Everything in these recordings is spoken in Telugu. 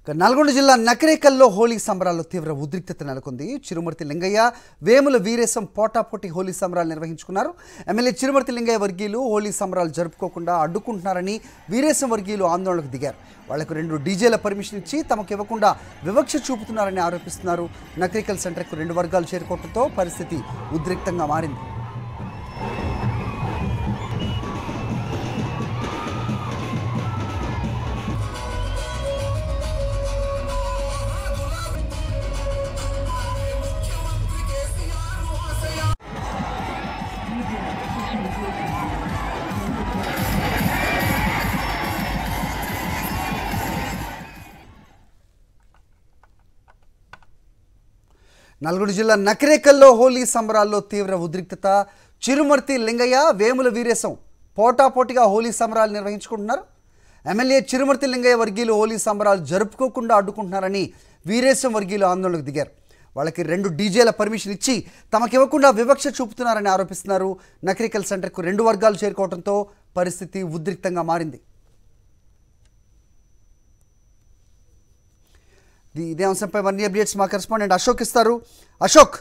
నల్గొండ జిల్లా నకరేకల్లో హోలీ సంబరాల్లో తీవ్ర ఉద్రిక్తత నెలకొంది. చిరుమర్తి లింగయ్య, వేముల వీరేశం పోటాపోటీ హోలీ సంబరాలు నిర్వహించుకున్నారు. ఎమ్మెల్యే చిరుమర్తి లింగయ్య వర్గీయులు హోలీ సంబరాలు జరుపుకోకుండా అడ్డుకుంటున్నారని వీరేశం వర్గీయులు ఆందోళనకు దిగారు. వాళ్లకు 2 డీజేల పర్మిషన్ ఇచ్చి తమకు ఇవ్వకుండా వివక్ష చూపుతున్నారని ఆరోపిస్తున్నారు. నకరేకల్ సెంటర్కు 2 వర్గాలు చేరుకోవడంతో పరిస్థితి ఉద్రిక్తంగా మారింది. నల్గొండ జిల్లా నకరేకల్లో హోలీ సంబరాల్లో తీవ్ర ఉద్రిక్తత. చిరుమర్తి లింగయ్య, వేముల వీరేశం పోటాపోటీగా హోలీ సంబరాలు నిర్వహించుకుంటున్నారు. ఎమ్మెల్యే చిరుమర్తి లింగయ్య వర్గీయులు హోలీ సంబరాలు జరుపుకోకుండా అడ్డుకుంటున్నారని వీరేశం వర్గీయులు ఆందోళనకు దిగారు. వాళ్ళకి 2 డీజేల పర్మిషన్ ఇచ్చి తమకివ్వకుండా వివక్ష చూపుతున్నారని ఆరోపిస్తున్నారు. నకరేకల్ సెంటర్కు 2 వర్గాలు చేరుకోవడంతో పరిస్థితి ఉద్రిక్తంగా మారింది. ఇదే అంశంపై మరిన్ని అప్డేట్స్ మా కరెస్పాండెంట్ అశోక్ ఇస్తారు. అశోక్,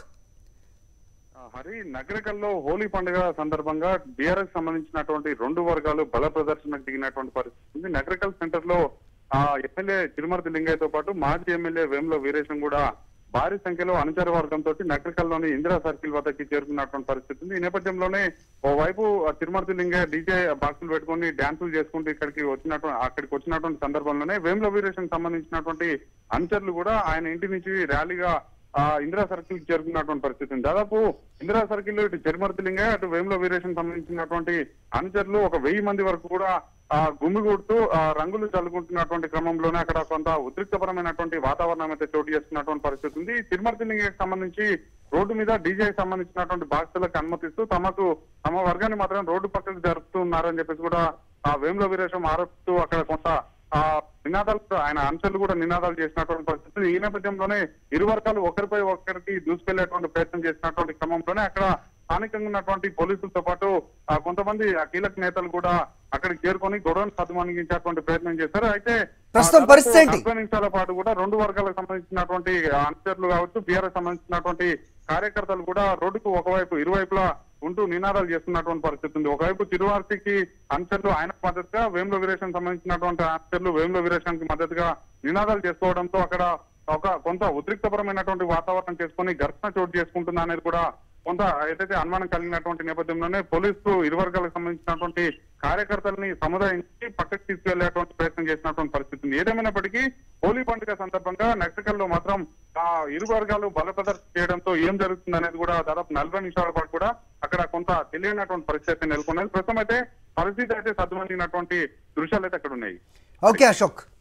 హరి, నగరికల్లో హోలీ పండుగ సందర్భంగా బీఆర్ఎస్ సంబంధించినటువంటి 2 వర్గాలు బల ప్రదర్శనకు దిగినటువంటి పరిస్థితి ఉంది. నగరికల్ సెంటర్ లో ఎమ్మెల్యే చిరుమర్తి లింగయ్యతో పాటు మాజీ ఎమ్మెల్యే వేముల వీరేశం కూడా భారీ సంఖ్యలో అనుచర వర్గంతో నగరికల్లోని ఇందిరా సర్కిల్ వద్దకి చేరుకున్నటువంటి పరిస్థితి ఉంది. ఈ నేపథ్యంలోనే ఓవైపు చిరుమర్తి లింగయ్య డీజే బాక్సులు పెట్టుకుని డ్యాన్సులు చేసుకుంటూ అక్కడికి వచ్చినటువంటి సందర్భంలోనే వేముల వీరేశం సంబంధించినటువంటి అనుచరులు కూడా ఆయన ఇంటి నుంచి ర్యాలీగా ఇందిరా సర్కిల్ కి చేరుకున్నటువంటి పరిస్థితి ఉంది. దాదాపు ఇందిరా సర్కిల్ లో ఇటు చిరుమర్తి లింగయ్య, అటు వేముల వీరేశం సంబంధించినటువంటి అనుచరులు ఒక 1000 మంది వరకు కూడా గుమ్మిగూడుతూ రంగులు చల్లుకుంటున్నటువంటి క్రమంలోనే అక్కడ కొంత ఉద్రిక్తపరమైనటువంటి వాతావరణం అయితే చోటు చేసుకున్నటువంటి పరిస్థితి ఉంది. చిరుమర్తి లింగయ్యకి సంబంధించి రోడ్డు మీద డీజేకి సంబంధించినటువంటి బాక్సులకు అనుమతిస్తూ తమ వర్గాన్ని మాత్రం రోడ్డు పక్కకు జరుపుతున్నారని చెప్పేసి కూడా వేముల వీరేశం ఆరోపిస్తూ అక్కడ కొంత నినాదాలు, ఆయన అనుచరులు కూడా నినాదాలు చేసినటువంటి పరిస్థితి. ఈ నేపథ్యంలోనే ఇరు వర్గాలు ఒకరిపై ఒకరికి దూసుకెళ్లేటువంటి ప్రయత్నం చేసినటువంటి క్రమంలోనే అక్కడ స్థానికంగా ఉన్నటువంటి పోలీసులతో పాటు కొంతమంది కీలక నేతలు కూడా అక్కడికి చేరుకొని గొడవను సద్మానించేటువంటి ప్రయత్నం చేశారు. అయితే 40 నిమిషాల పాటు కూడా 2 వర్గాలకు సంబంధించినటువంటి అనుచరులు కావచ్చు, బీఆర్ఎస్ సంబంధించినటువంటి కార్యకర్తలు కూడా రోడ్డుకు ఒకవైపు ఇరువైపులా ఉంటూ నినాదాలు చేస్తున్నటువంటి పరిస్థితి ఉంది. ఒకవైపు చిరుమర్తికి అనుచరులు ఆయనకు మద్దతుగా, వేముల వీరేశం సంబంధించినటువంటి అనుచరులు వేముల వీరేశానికి మద్దతుగా నినాదాలు చేసుకోవడంతో అక్కడ కొంత ఉద్రిక్తపరమైనటువంటి వాతావరణం చేసుకుని ఘర్షణ చోటు చేసుకుంటుందా అనేది కూడా కొంత ఏదైతే అనుమానం కలిగినటువంటి నేపథ్యంలోనే పోలీసులు ఇరు వర్గాలకు సంబంధించినటువంటి కార్యకర్తలని సముదాయించి పక్కకు తీసుకెళ్లేటువంటి ప్రయత్నం చేసినటువంటి పరిస్థితి ఉంది. ఏదేమైనప్పటికీ హోలీ పండుగ సందర్భంగా నగరికల్లో మాత్రం ఇరు వర్గాలు బల ప్రదర్శన చేయడంతో ఏం జరుగుతుంది అనేది కూడా దాదాపు 40 నిమిషాల పాటు కూడా అక్కడ కొంత తెలియనటువంటి పరిస్థితి నెలకొన్నది. ప్రస్తుతం అయితే పరిస్థితి అయితే సద్దుమణిగినటువంటి దృశ్యాలు అయితే అక్కడ ఉన్నాయి. ఓకే అశోక్.